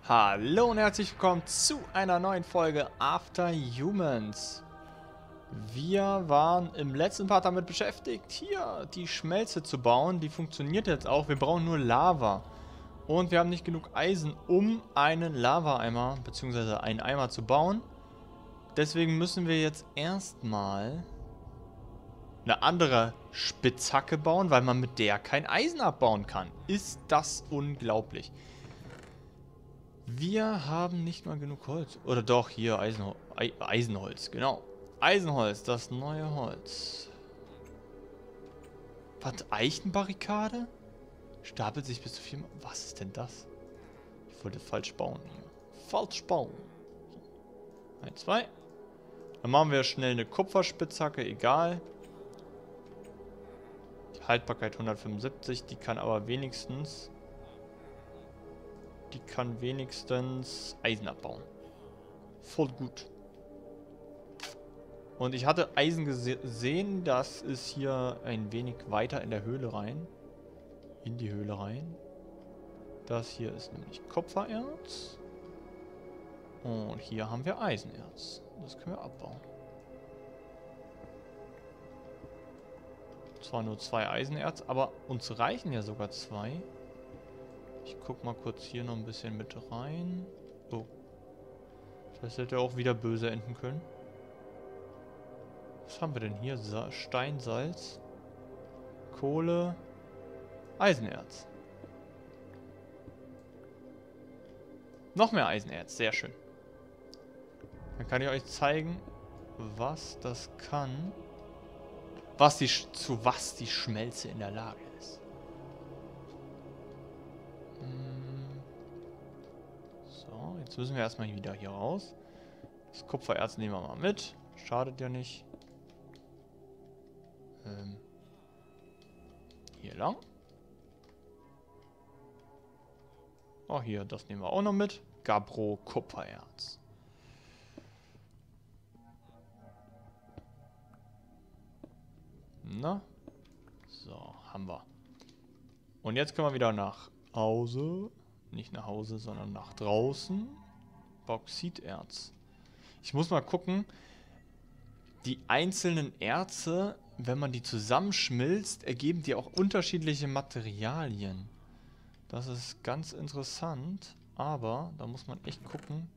Hallo und herzlich willkommen zu einer neuen Folge After Humans. Wir waren im letzten Part damit beschäftigt, hier die Schmelze zu bauen. Die funktioniert jetzt auch. Wir brauchen nur Lava. Und wir haben nicht genug Eisen, um einen Lava-Eimer bzw. einen Eimer zu bauen. Deswegen müssen wir jetzt erstmal eine andere Spitzhacke bauen, weil man mit der kein Eisen abbauen kann. Ist das unglaublich. Wir haben nicht mal genug Holz. Oder doch, hier Eisenholz, genau. Eisenholz, das neue Holz. Was? Eichenbarrikade? Stapelt sich bis zu 4 Mal. Was ist denn das? Ich wollte falsch bauen hier. Falsch bauen. So. 1, 2. Dann machen wir schnell eine Kupferspitzhacke, egal. Die Haltbarkeit 175, die kann aber wenigstens... Die kann wenigstens Eisen abbauen. Voll gut. Und ich hatte Eisen gesehen, das ist hier ein wenig weiter in der Höhle rein. In die Höhle rein. Das hier ist nämlich Kupfererz. Und hier haben wir Eisenerz. Das können wir abbauen. Zwar nur 2 Eisenerz, aber uns reichen ja sogar 2. Ich guck mal kurz hier noch ein bisschen mit rein. Oh. Das hätte auch wieder böse enden können. Was haben wir denn hier? Steinsalz, Kohle, Eisenerz. Noch mehr Eisenerz, sehr schön. Dann kann ich euch zeigen, was das kann. Zu was die Schmelze in der Lage ist. So, jetzt müssen wir erstmal wieder hier raus. Das Kupfererz nehmen wir mal mit. Schadet ja nicht. Hier lang. Oh, hier, das nehmen wir auch noch mit. Gabbro Kupfererz. Na? So, haben wir. Und jetzt können wir wieder nach Hause. Nicht nach Hause, sondern nach draußen. Bauxiterz. Ich muss mal gucken. Die einzelnen Erze, wenn man die zusammenschmilzt, ergeben die auch unterschiedliche Materialien. Das ist ganz interessant, aber da muss man echt gucken,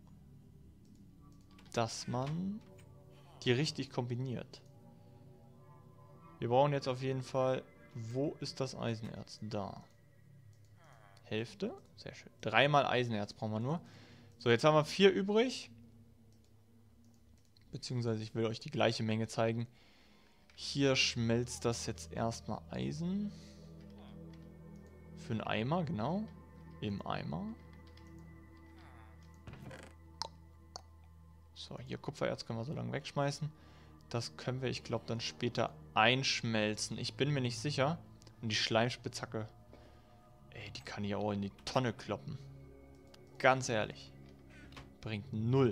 dass man die richtig kombiniert. Wir brauchen jetzt auf jeden Fall... Wo ist das Eisenerz? Da. Hälfte. Sehr schön. 3 mal Eisenerz brauchen wir nur. So, jetzt haben wir 4 übrig. Beziehungsweise ich will euch die gleiche Menge zeigen. Hier schmelzt das jetzt erstmal Eisen. Für einen Eimer, genau. Im Eimer. So, hier Kupfererz können wir so lange wegschmeißen. Das können wir, ich glaube, dann später einschmelzen. Ich bin mir nicht sicher. Und die Schleimspitzhacke, ey, die kann ich auch in die Tonne kloppen. Ganz ehrlich. Bringt 0.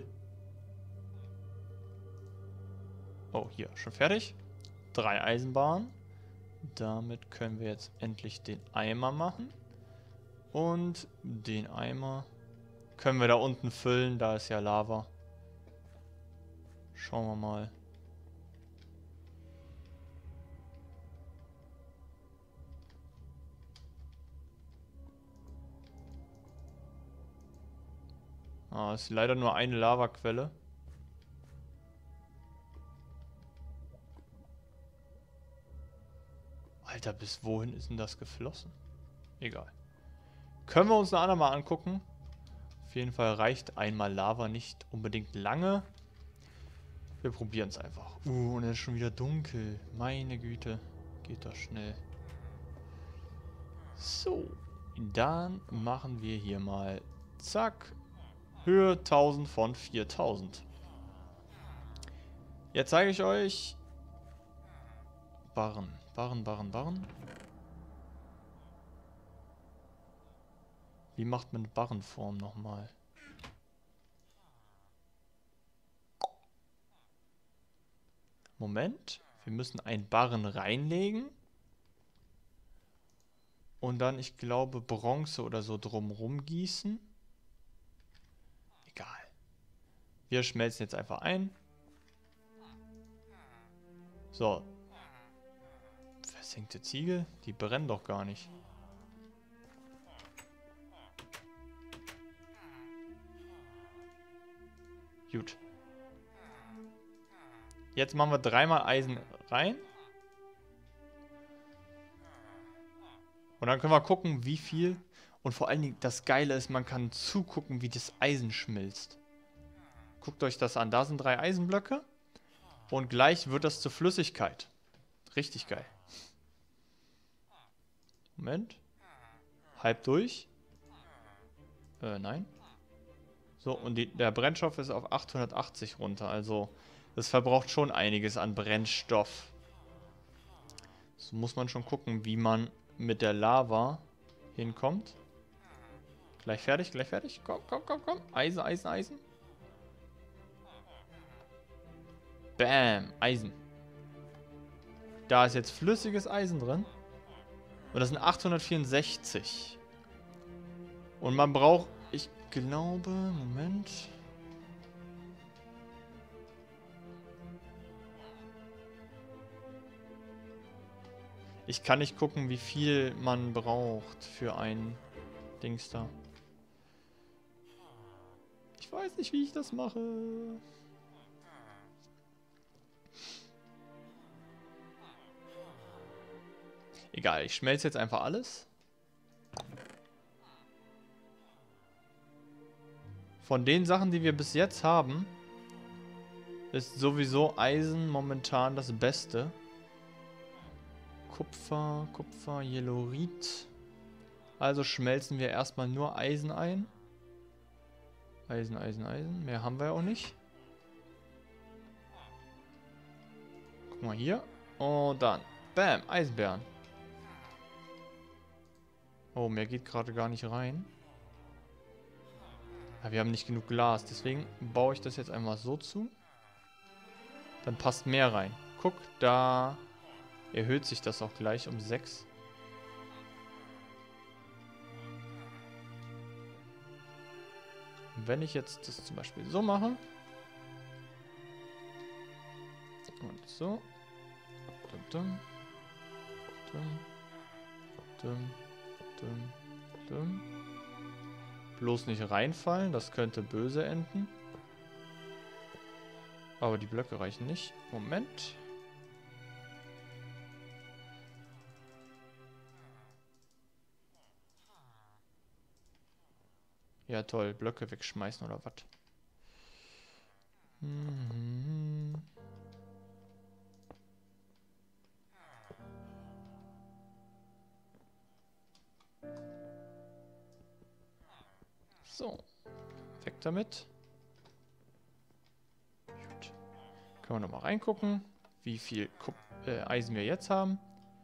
Oh, hier, schon fertig. 3 Eisenbahnen. Damit können wir jetzt endlich den Eimer machen. Und den Eimer können wir da unten füllen. Da ist ja Lava. Schauen wir mal. Ah, ist leider nur eine Lavaquelle. Alter, bis wohin ist denn das geflossen? Egal. Können wir uns eine andere mal angucken. Auf jeden Fall reicht einmal Lava nicht unbedingt lange. Wir probieren es einfach. Und es ist schon wieder dunkel. Meine Güte. Geht das schnell. So. Dann machen wir hier mal. Zack. Höhe 1000 von 4000. Jetzt zeige ich euch. Barren. Wie macht man eine Barrenform nochmal? Moment. Wir müssen einen Barren reinlegen. Und dann, ich glaube, Bronze oder so drumrum gießen. Wir schmelzen jetzt einfach ein. So. Versenkte Ziegel? Die brennen doch gar nicht. Gut. Jetzt machen wir 3-mal Eisen rein. Und dann können wir gucken, wie viel. Und vor allen Dingen, das Geile ist, man kann zugucken, wie das Eisen schmilzt. Guckt euch das an. Da sind 3 Eisenblöcke. Und gleich wird das zur Flüssigkeit. Richtig geil. Moment. Halb durch. Nein. So, und der Brennstoff ist auf 880 runter. Also, das verbraucht schon einiges an Brennstoff. So muss man schon gucken, wie man mit der Lava hinkommt. Gleich fertig, gleich fertig. Komm, komm, komm, komm. Eisen, Eisen, Eisen. Bam, Eisen. Da ist jetzt flüssiges Eisen drin. Und das sind 864. Und man braucht, ich glaube, Moment. Ich kann nicht gucken, wie viel man braucht für ein Dings da. Ich weiß nicht, wie ich das mache. Egal, ich schmelze jetzt einfach alles. Von den Sachen, die wir bis jetzt haben, ist sowieso Eisen momentan das Beste. Kupfer, Kupfer, Yellorit. Also schmelzen wir erstmal nur Eisen ein. Eisen, Eisen, Eisen. Mehr haben wir ja auch nicht. Guck mal hier. Und dann. Bam, Eisenbären. Oh, mehr geht gerade gar nicht rein. Ja, wir haben nicht genug Glas. Deswegen baue ich das jetzt einmal so zu. Dann passt mehr rein. Guck, da erhöht sich das auch gleich um 6. Wenn ich jetzt das zum Beispiel so mache. Und so. Dum, dum, dum, dum, dum. Bloß nicht reinfallen, das könnte böse enden. Aber die Blöcke reichen nicht. Moment. Ja toll, Blöcke wegschmeißen oder was? So, weg damit. Gut. Können wir nochmal reingucken, wie viel Eisen wir jetzt haben.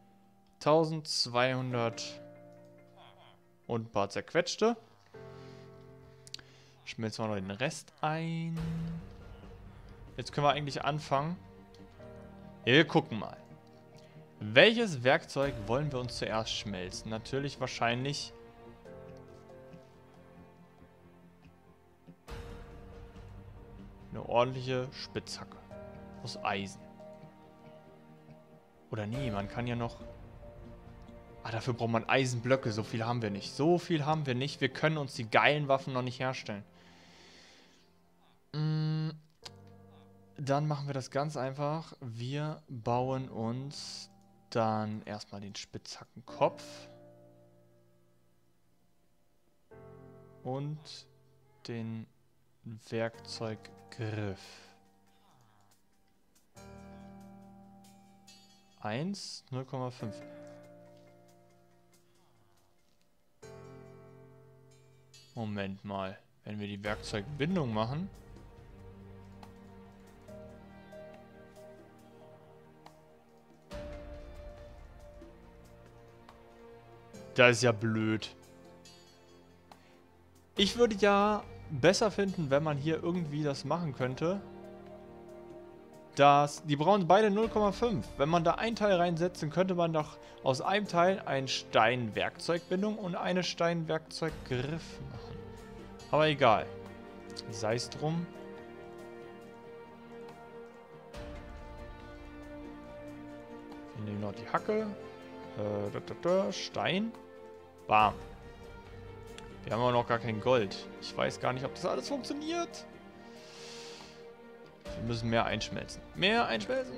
1200 und ein paar zerquetschte. Schmelzen wir noch den Rest ein. Jetzt können wir eigentlich anfangen. Ja, wir gucken mal. Welches Werkzeug wollen wir uns zuerst schmelzen? Natürlich wahrscheinlich eine ordentliche Spitzhacke aus Eisen. Oder nee, man kann ja noch... Ah, dafür braucht man Eisenblöcke. So viel haben wir nicht. So viel haben wir nicht. Wir können uns die geilen Waffen noch nicht herstellen. Dann machen wir das ganz einfach. Wir bauen uns dann erstmal den Spitzhackenkopf. Und den Werkzeuggriff. 1, 0,5. Moment mal. Wenn wir die Werkzeugbindung machen... Das ist ja blöd. Ich würde ja besser finden, wenn man hier irgendwie das machen könnte. Die brauchen beide 0,5. Wenn man da ein Teil reinsetzt, dann könnte man doch aus einem Teil ein Stein-Werkzeugbindung und eine Stein-Werkzeuggriff machen. Aber egal. Sei es drum. Nehmen noch die Hacke. Stein. Bam. Wir haben aber noch gar kein Gold. Ich weiß gar nicht, ob das alles funktioniert. Wir müssen mehr einschmelzen. Mehr einschmelzen.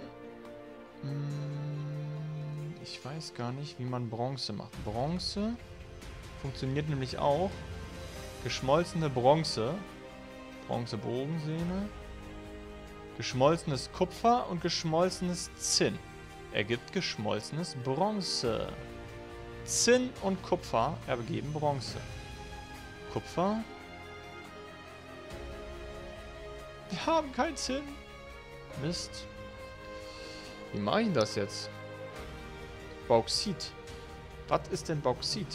Ich weiß gar nicht, wie man Bronze macht. Bronze funktioniert nämlich auch. Geschmolzene Bronze. Bronze-Bogensehne. Geschmolzenes Kupfer und geschmolzenes Zinn. Ergibt geschmolzenes Bronze. Zinn und Kupfer ergeben Bronze. Kupfer. Wir haben kein Zinn. Mist. Wie mache ich das jetzt? Bauxit. Was ist denn Bauxit?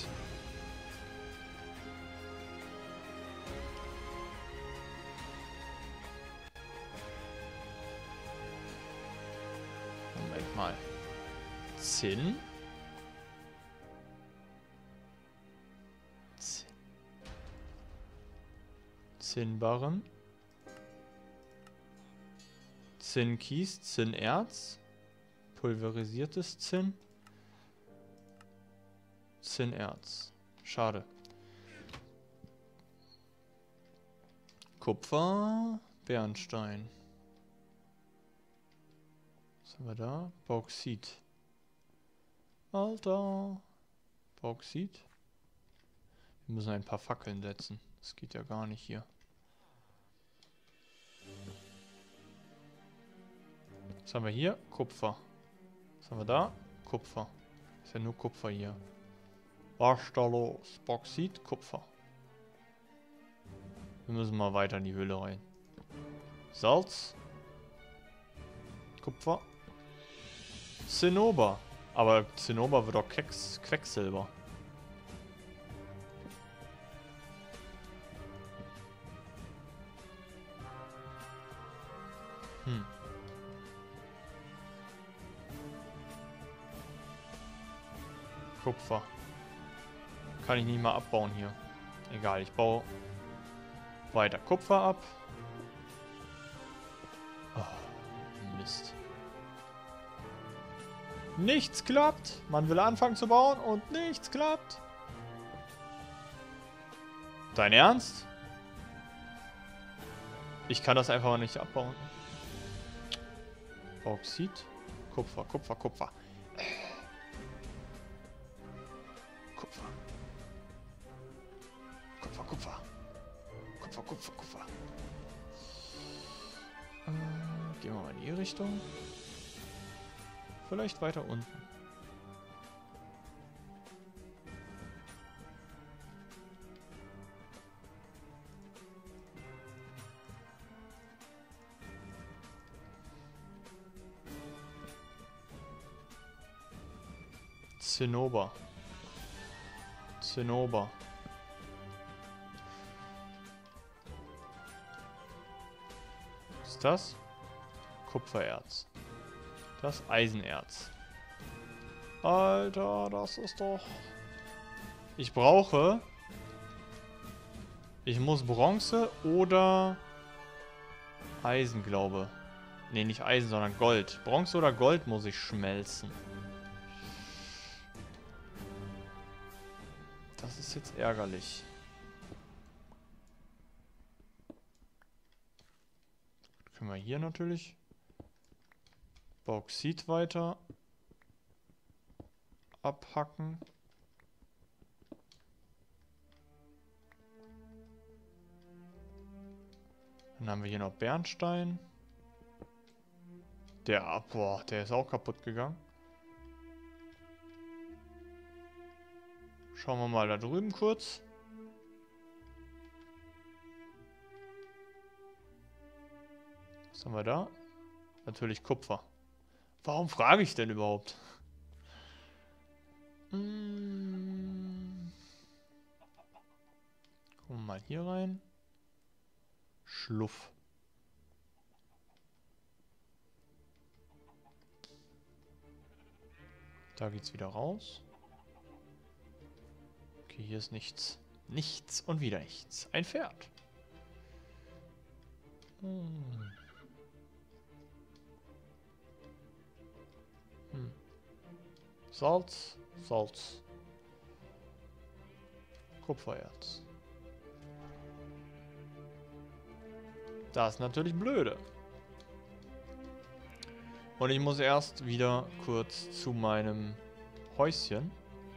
Moment mal. Zinn? Zinnbarren. Zinnkies, Zinnerz. Pulverisiertes Zinn. Zinnerz. Schade. Kupfer. Bernstein. Was haben wir da? Bauxit. Alter. Bauxit. Wir müssen ein paar Fackeln setzen. Das geht ja gar nicht hier. Was haben wir hier? Kupfer. Was haben wir da? Kupfer. Ist ja nur Kupfer hier. Was ist da los? Bauxit, Kupfer. Wir müssen mal weiter in die Höhle rein. Salz. Kupfer. Zinnober. Aber Zinnober wird doch Quecksilber. Kupfer. Kann ich nicht mal abbauen hier. Egal, ich baue weiter Kupfer ab. Oh, Mist. Nichts klappt. Man will anfangen zu bauen und nichts klappt. Dein Ernst? Ich kann das einfach nicht abbauen. Bauxit. Kupfer, Kupfer, Kupfer. Kupfer. Kupfer, Kupfer. Kupfer, Kupfer, Kupfer. Gehen wir mal in die Richtung. Vielleicht weiter unten. Zinnober. Zinnober. Was ist das? Kupfererz. Das Eisenerz. Alter, das ist doch... Ich brauche... Ich muss Bronze oder Eisen, glaube. Ne, nicht Eisen, sondern Gold. Bronze oder Gold muss ich schmelzen. Das ist jetzt ärgerlich. Können wir hier natürlich Bauxit weiter abhacken. Dann haben wir hier noch Bernstein. Boah, der ist auch kaputt gegangen. Schauen wir mal da drüben kurz. Was haben wir da? Natürlich Kupfer. Warum frage ich denn überhaupt? Gucken wir mal hier rein. Schluff. Da geht's wieder raus. Okay, hier ist nichts. Nichts und wieder nichts. Ein Pferd. Salz, Salz. Kupfererz. Das ist natürlich blöde. Und ich muss erst wieder kurz zu meinem Häuschen.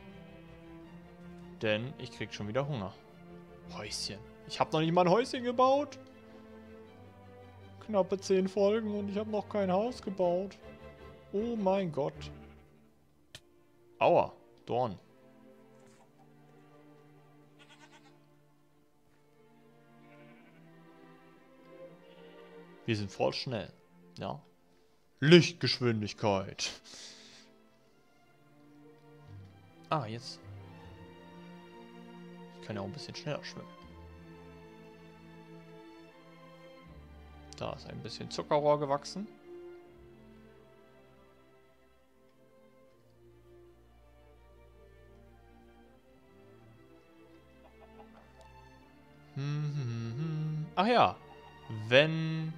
Denn ich krieg schon wieder Hunger. Häuschen. Ich habe noch nicht mal ein Häuschen gebaut. Knappe 10 Folgen und ich habe noch kein Haus gebaut. Oh mein Gott. Aua, Dorn. Wir sind voll schnell. Ja. Lichtgeschwindigkeit. Ah, jetzt. Ich kann ja auch ein bisschen schneller schwimmen. Da ist ein bisschen Zuckerrohr gewachsen. Ach ja, wenn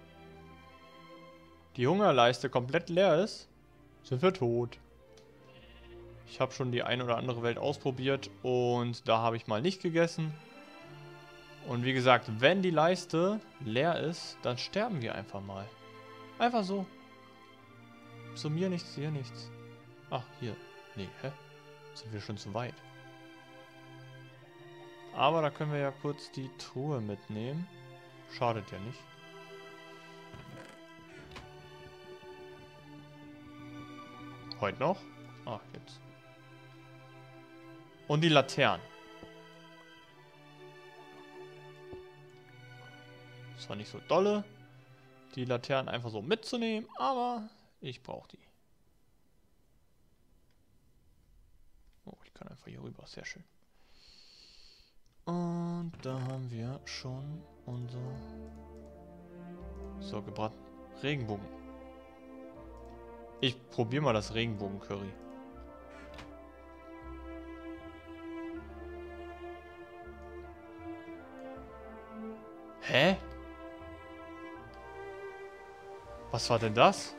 die Hungerleiste komplett leer ist, sind wir tot. Ich habe schon die ein oder andere Welt ausprobiert und da habe ich mal nicht gegessen. Und wie gesagt, wenn die Leiste leer ist, dann sterben wir einfach mal. Einfach so. Zu mir nichts, hier nichts. Ach, hier. Nee, hä? Sind wir schon zu weit. Aber da können wir ja kurz die Truhe mitnehmen. Schadet ja nicht. Heute noch? Ach, jetzt. Und die Laternen. Das war nicht so dolle, die Laternen einfach so mitzunehmen, aber ich brauche die. Oh, ich kann einfach hier rüber, sehr schön. Und da haben wir schon unser so gebraten Regenbogen. Ich probiere mal das Regenbogen-Curry. Hä? Was war denn das?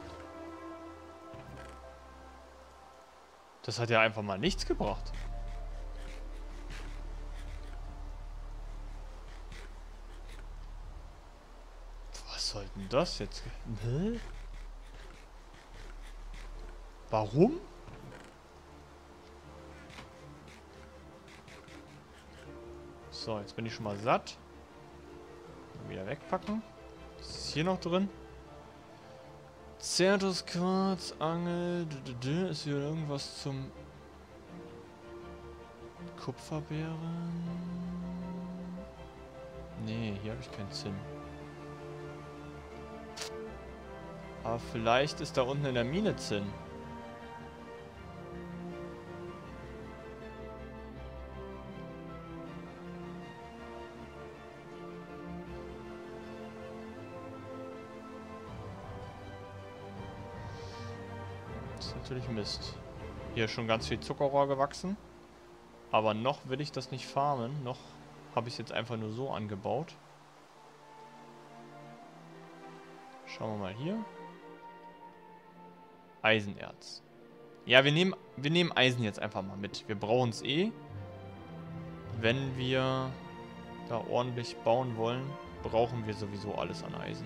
Das hat ja einfach mal nichts gebracht. Was soll denn das jetzt? Hä? Warum? So, jetzt bin ich schon mal satt. Wieder wegpacken. Was ist hier noch drin? Certus Quarz, Angel. Ist hier irgendwas zum Kupferbeeren? Nee, hier habe ich keinen Zinn. Aber vielleicht ist da unten in der Mine Zinn. Das ist natürlich Mist. Hier ist schon ganz viel Zuckerrohr gewachsen. Aber noch will ich das nicht farmen. Noch habe ich es jetzt einfach nur so angebaut. Schauen wir mal hier. Eisenerz. Ja, wir nehmen Eisen jetzt einfach mal mit. Wir brauchen es eh. Wenn wir da ordentlich bauen wollen, brauchen wir sowieso alles an Eisen.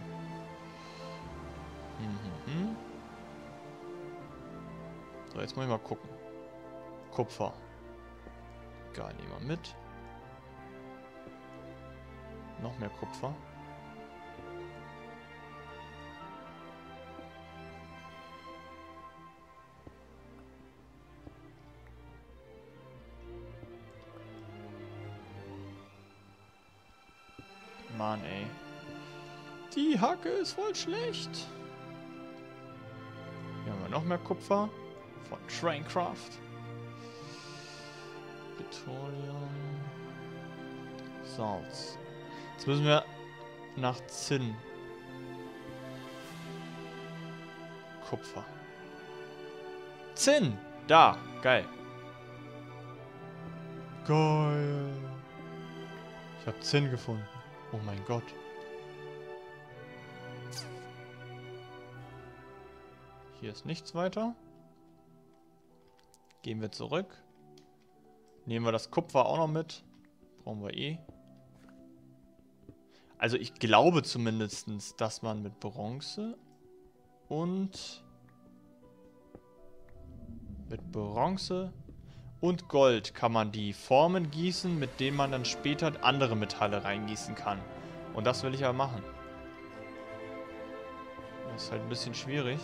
So, jetzt muss ich mal gucken. Kupfer. Egal, nehmen wir mit. Noch mehr Kupfer. Mann, ey. Die Hacke ist voll schlecht. Hier haben wir noch mehr Kupfer. Von Traincraft. Petroleum. Salz. Jetzt müssen wir nach Zinn. Kupfer. Zinn! Da! Geil. Geil. Ich habe Zinn gefunden. Oh mein Gott. Hier ist nichts weiter. Gehen wir zurück. Nehmen wir das Kupfer auch noch mit. Brauchen wir eh. Also ich glaube zumindest, dass man mit Bronze und Gold kann man die Formen gießen, mit denen man dann später andere Metalle reingießen kann. Und das will ich aber machen. Das ist halt ein bisschen schwierig.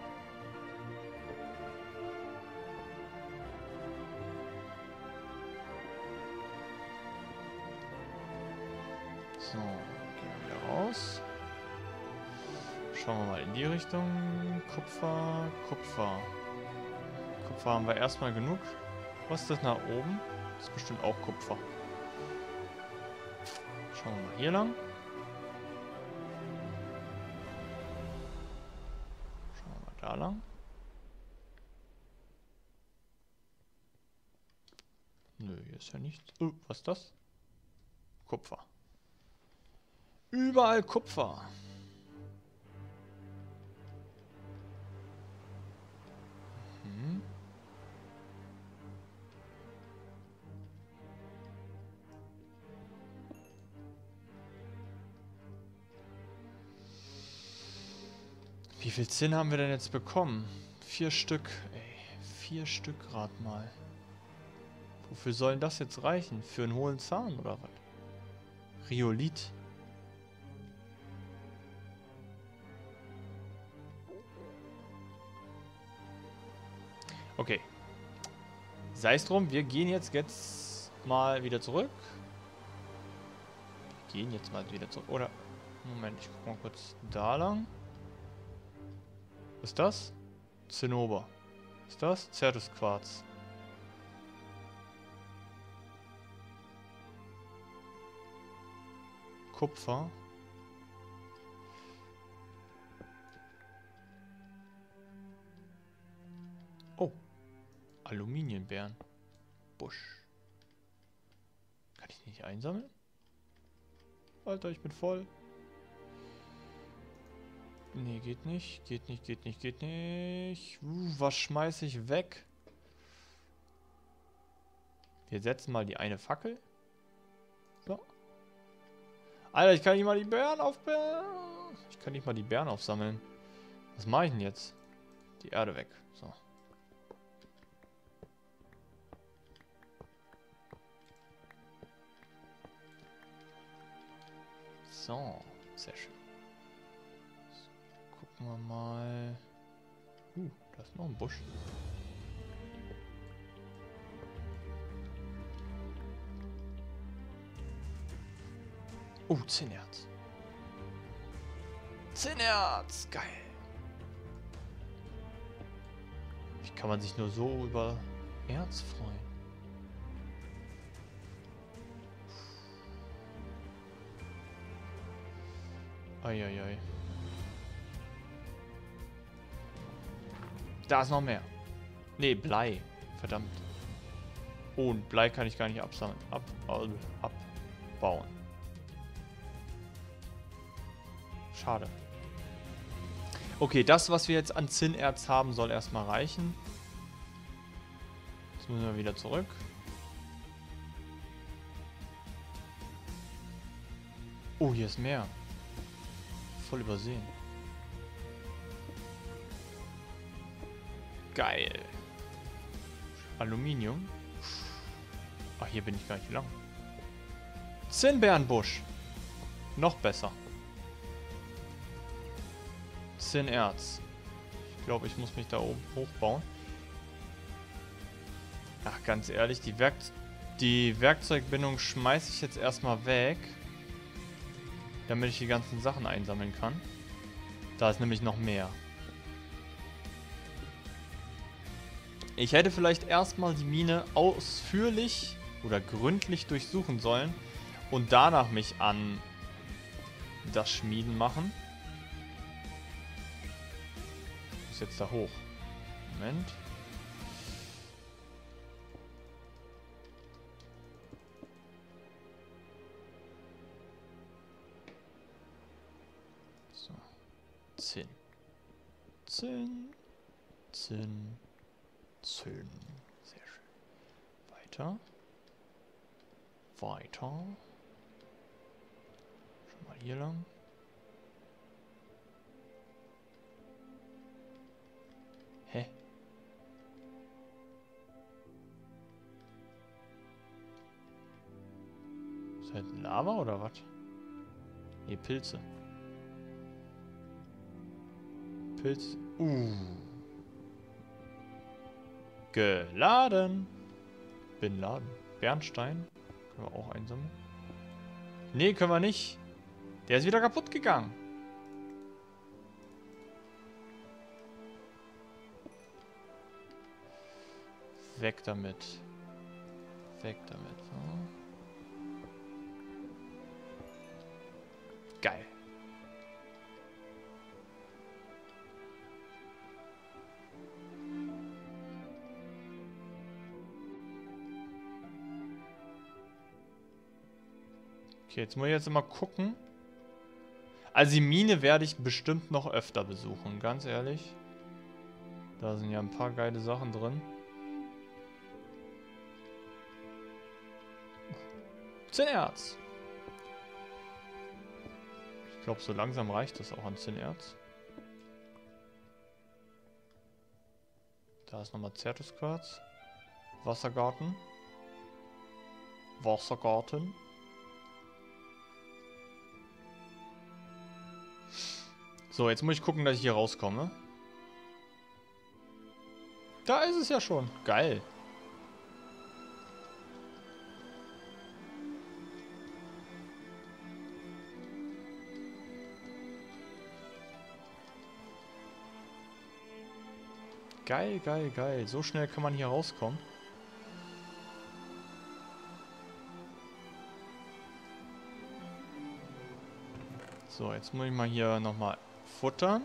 So, gehen wir wieder raus. Schauen wir mal in die Richtung. Kupfer. Kupfer haben wir erstmal genug. Was ist das nach oben? Das ist bestimmt auch Kupfer. Schauen wir mal hier lang. Schauen wir mal da lang. Nö, hier ist ja nichts. Was ist das? Kupfer. Überall Kupfer. Hm. Wie viel Zinn haben wir denn jetzt bekommen? 4 Stück. Ey, 4 Stück gerade mal. Wofür sollen das jetzt reichen? Für einen hohlen Zahn oder was? Rhyolith. Okay. Sei es drum, wir gehen jetzt mal wieder zurück. Oder, Moment, ich guck mal kurz da lang. Was ist das? Zinnober. Was ist das? Zertusquarz. Kupfer. Oh. Aluminiumbeeren. Busch. Kann ich nicht einsammeln? Alter, ich bin voll. Nee, geht nicht. Geht nicht. Was schmeiße ich weg? Wir setzen mal die eine Fackel. So. Alter, ich kann nicht mal die Beeren aufsammeln. Was mache ich denn jetzt? Die Erde weg. So. So, sehr schön. So, gucken wir mal. Da ist noch ein Busch. Zinnerz. Zinnerz! Geil. Wie kann man sich nur so über Erz freuen? Eieiei. Da ist noch mehr. Nee, Blei. Verdammt. Oh, und Blei kann ich gar nicht abbauen. Schade. Okay, das, was wir jetzt an Zinnerz haben, soll erstmal reichen. Jetzt müssen wir wieder zurück. Oh, hier ist mehr. Voll übersehen. Geil. Aluminium. Ach, hier bin ich gar nicht lang. Zinnbeerenbusch. Noch besser. Zinnerz. Ich glaube, ich muss mich da oben hochbauen. Ach, ganz ehrlich, die Werkzeugbindung schmeiße ich jetzt erstmal weg. Damit ich die ganzen Sachen einsammeln kann. Da ist nämlich noch mehr. Ich hätte vielleicht erstmal die Mine ausführlich oder gründlich durchsuchen sollen und danach mich an das Schmieden machen. Ich muss jetzt da hoch. Moment. So. Zinn. Sehr Weiter. Weiter. Schon mal hier lang. Hä? Ist halt Lava oder was? Ne, Pilze. Pilz. Geladen. Bin laden. Bernstein. Können wir auch einsammeln. Nee, können wir nicht. Der ist wieder kaputt gegangen. Weg damit. Weg damit. So. Geil. Okay, jetzt muss ich mal gucken. Also die Mine werde ich bestimmt noch öfter besuchen, ganz ehrlich. Da sind ja ein paar geile Sachen drin. 10 Erz. Ich glaube, so langsam reicht das auch an 10 Erz. Da ist nochmal Zertusquarz. Wassergarten. Wassergarten. So, jetzt muss ich gucken, dass ich hier rauskomme. Da ist es ja schon. Geil. Geil, geil, geil. So schnell kann man hier rauskommen. So, jetzt muss ich mal hier nochmal futtern.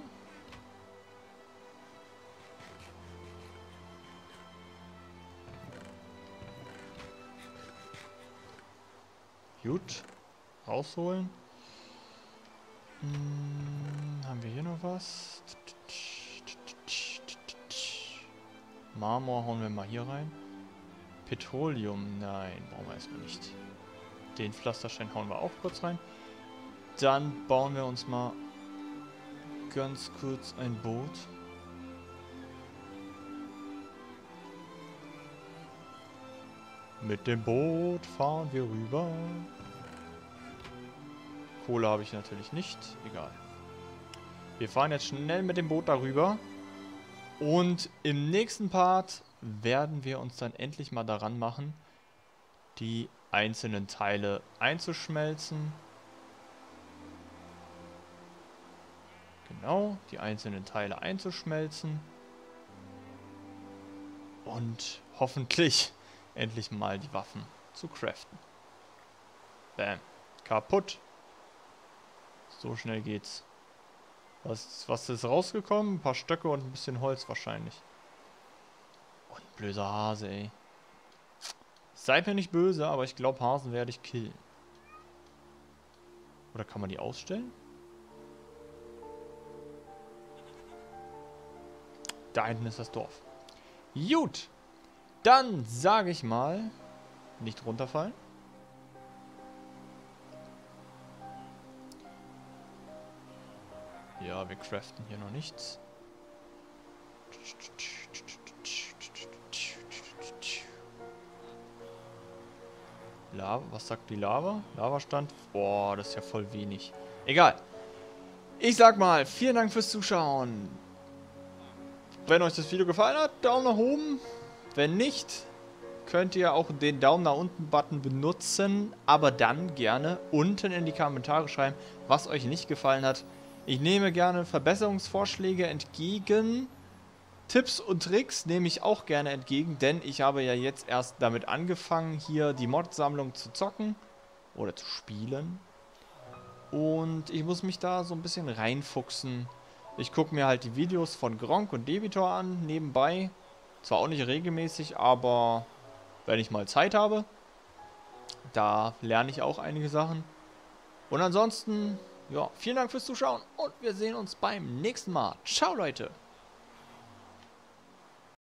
Gut. Rausholen. Haben wir hier noch was? Marmor hauen wir mal hier rein. Petroleum, nein, brauchen wir erstmal nicht. Den Pflasterstein hauen wir auch kurz rein. Dann bauen wir uns mal ganz kurz ein Boot. Mit dem Boot fahren wir rüber. Kohle habe ich natürlich nicht, egal. Wir fahren jetzt schnell mit dem Boot darüber. Und im nächsten Part werden wir uns dann endlich mal daran machen, die einzelnen Teile einzuschmelzen. Genau, die einzelnen Teile einzuschmelzen. Und hoffentlich endlich mal die Waffen zu craften. Bam. Kaputt. So schnell geht's. Was ist rausgekommen? Ein paar Stöcke und ein bisschen Holz wahrscheinlich. Und ein blöder Hase, ey. Seid mir nicht böse, aber ich glaube, Hasen werde ich killen. Oder kann man die ausstellen? Da hinten ist das Dorf. Gut. Dann sage ich mal, nicht runterfallen. Ja, wir craften hier noch nichts. Lava, was sagt die Lava? Lavastand? Boah, das ist ja voll wenig. Egal. Ich sag mal, vielen Dank fürs Zuschauen. Wenn euch das Video gefallen hat, Daumen nach oben. Wenn nicht, könnt ihr auch den Daumen nach unten Button benutzen. Aber dann gerne unten in die Kommentare schreiben, was euch nicht gefallen hat. Ich nehme gerne Verbesserungsvorschläge entgegen. Tipps und Tricks nehme ich auch gerne entgegen, denn ich habe ja jetzt erst damit angefangen, hier die Mod-Sammlung zu zocken oder zu spielen. Und ich muss mich da so ein bisschen reinfuchsen. Ich gucke mir halt die Videos von Gronkh und Debitor an, nebenbei. Zwar auch nicht regelmäßig, aber wenn ich mal Zeit habe, da lerne ich auch einige Sachen. Und ansonsten, ja, vielen Dank fürs Zuschauen und wir sehen uns beim nächsten Mal. Ciao, Leute!